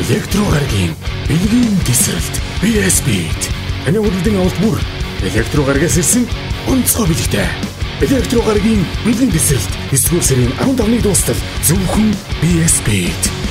Electro гарагийн бэлгийн тесрэлт BS Beat. Таны уралдын авалт бүр Electro гарагаас ирсэн онцгой бэлгтэй. Electro гарагийн бэлгийн тесрэлт 9 сарын 15-ны дуустал зөвхөн BS Beat.